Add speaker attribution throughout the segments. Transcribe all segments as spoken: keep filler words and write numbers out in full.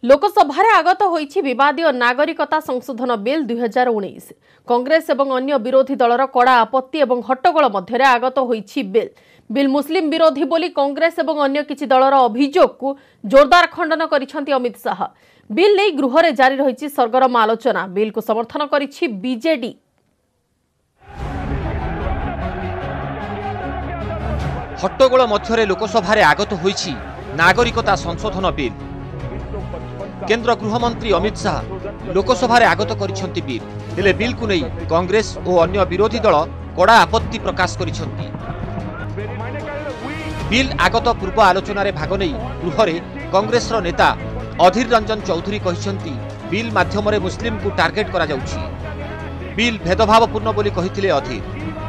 Speaker 1: लोकसभा आगत होइछि विवादीय नागरिकता संशोधन बिल दुई हजार उन्नीस कांग्रेस एवं अन्य विरोधी दलर कड़ा आपत्ति एवं हट्टगोल मध्य आगत होइछि बिल बिल मुस्लिम विरोधी बोली कांग्रेस एवं अन्य किछि दलर अभियोग को जोरदार खंडन करिसेंति अमित शाह। बिल नै गृह रे जारी रहिछि सरगरम आलोचना। बिल को समर्थन करिछि बीजेडी।
Speaker 2: हट्टगोल मध्य लोकसभा आगत होइछि नागरिकता संशोधन बिल। केंद्र गृहमंत्री अमित शाह लोकसभा आगत करिसेंति बिल हेले बिल को नहीं कांग्रेस और अन्य विरोधी दल कड़ा आपत्ति प्रकाश करिसेंति। बिल आगत पूर्व आलोचन भाग नहीं गृह में कांग्रेस नेता अधीर रंजन चौधरी कहिसेंति बिल माध्यम मुस्लिम को टार्गेट करा जाउछि। बिल भेदभावपूर्ण बोली कहिथिले अधीर।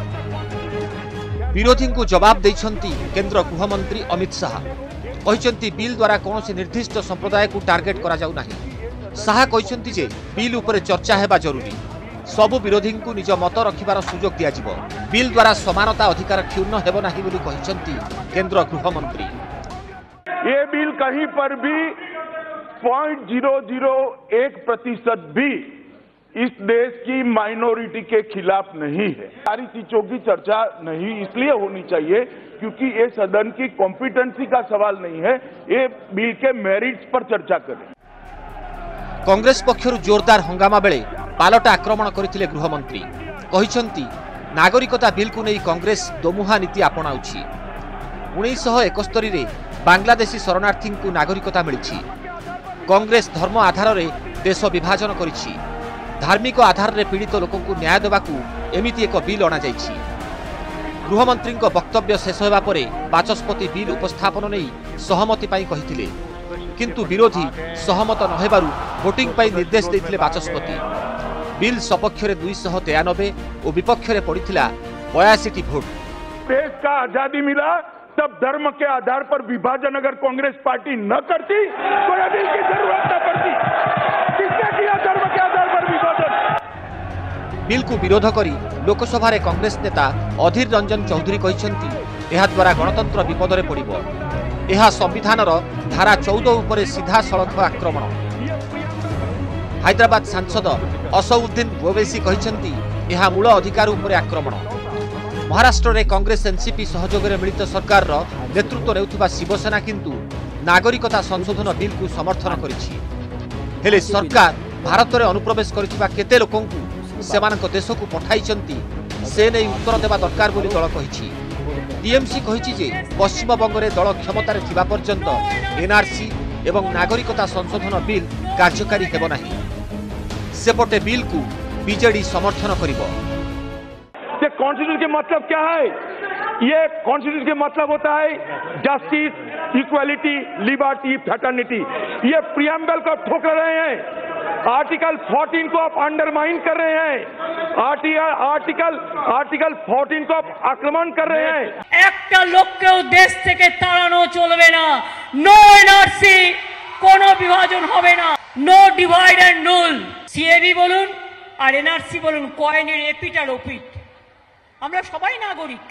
Speaker 2: विरोधी को जवाब देइछंति केंद्र गृहमंत्री अमित शाह कहिसेंति बिल द्वारा कौन से निर्दिष्ट संप्रदाय को टार्गेट करा जाउ नाही। शाह कहिसेंति जे बिल उपरे चर्चा हेबा जरूरी। सबु विरोधी को निज मत रखिबार सुजोग दिया जिवो। बिल द्वारा समानता अधिकार क्षुण्ण हेबो नाही बोली कहिसेंति केंद्र गृहमंत्री।
Speaker 3: ये बिल कहीं पर भी पॉइंट जीरो जीरो एक प्रतिशत भी इस देश की माइनॉरिटी के खिलाफ नहीं है। सारी चीजों की चर्चा नहीं इसलिए होनी चाहिए क्योंकि ये सदन की कॉम्पिटेंसी का सवाल नहीं है, ये बिल के मेरिट्स पर चर्चा करें।
Speaker 2: कांग्रेस पक्षरु जोरदार हंगामा बेले पालट आक्रमण करथिले गृहमंत्री कहिसेंति नागरिकता बिल को नहीं कांग्रेस दोमुहा नीति अपनाउछि। उन्नीस इकहत्तर रे बांग्लादेशी शरणार्थी को नागरिकता मिली। कांग्रेस धर्म आधार रे देश विभाजन करिछि। धार्मिक आधार रे पीड़ित लोकों को न्याय देवाकू एमिति एक बिल अणा जाइछि। गृहमंत्री वक्तव्य शेष होगा परे बाचस्पति बिल उपस्थापन नहीं सहमति पाई कहिथिले किंतु विरोधी सहमत न हेबारु वोटिंग पाई निर्देश देथिले बाचस्पति। बिल सपक्ष रे दुई सौ तेयानबे और विपक्ष रे पड़िथिला बयासी टी वोट।
Speaker 3: देश का आजादी मिला तब धर्म के आधार पर विभाजन अगर कांग्रेस पार्टी न करती तो ये बिल की जरूरत न पड़ती। किसने किया धर्म के आधार पर विभाजन?
Speaker 2: बिल को विरोध करी लोकसभा रे कांग्रेस नेता अधीर रंजन चौधरी कहिसेंति एहा द्वारा गणतंत्र विपद रे पड़िबो। एहा संविधान रो धारा चौदह उपरे सीधा सड़क आक्रमण। हैदराबाद सांसद असउद्दीन ओवैसी कहिसेंति एहा मूल अधिकार उपरे आक्रमण। महाराष्ट्र रे कांग्रेस एनसीपी सहयोग रे मिलित सरकार रो नेतृत्व नेउथिबा शिवसेना किंतु नागरिकता संशोधन बिल को समर्थन करिछि। हेले सरकार भारत रे अनुप्रवेश करिथिबा केते लोकं को सेमानक देश को पठाइछंती से नै उत्तर देबा दरकार बोली दल कहिछि। टीएमसी कहिछि जे पश्चिम बंग रे दल क्षमता रे थिबा पर्यंत एनआरसी एवं नागरिकता संशोधन बिल कार्यकारी हेबो नाही। सेपटे बिल को बीजेडी समर्थन करिवो।
Speaker 3: ये कॉन्स्टिट्यूशन के मतलब क्या है? ये कॉन्स्टिट्यूशन के मतलब होता है जस्टिस, इक्वालिटी, लिबर्टी, फ्रेटर्निटी। ये प्रियम्बल को ठोकर रहे हैं। आर्टिकल चौदह को आप अंडरमाइन कर रहे हैं। आर्टिकल आर्टिकल आर्टिकल चौदह को आप आक्रमण कर रहे हैं।
Speaker 4: একটা লোককে দেশ থেকে তাড়ানো চলবে না। নো এনআরসি, কোনো বিভাজন হবে না। No divide and rule. CAB বলুন আর এনআরসি বলুন, কয়েনের এপিট আর ওপিট। আমরা সবাই নাগরিক।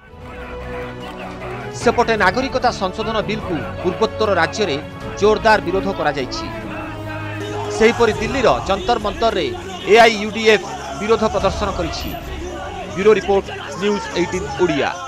Speaker 2: सेपटे नागरिकता संशोधन बिल को पूर्वोत्तर राज्य रे जोरदार विरोध करा जायछि। सेहीपरि दिल्लीर जंतर मंतर रे एआईयूडीएफ विरोध प्रदर्शन करिछि। ब्यूरो रिपोर्ट न्यूज अठारह ओडिया।